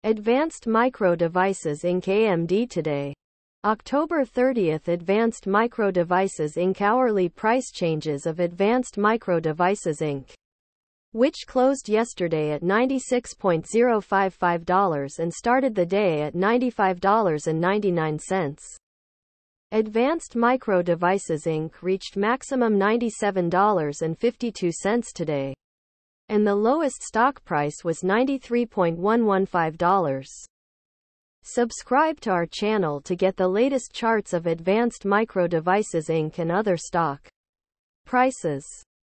Advanced Micro Devices Inc. AMD today. October 30th. Advanced Micro Devices Inc. Hourly price changes of Advanced Micro Devices Inc., which closed yesterday at $96.055 and started the day at $95.99. Advanced Micro Devices Inc. reached maximum $97.52 today, and the lowest stock price was $93.115. Subscribe to our channel to get the latest charts of Advanced Micro Devices Inc. and other stock prices.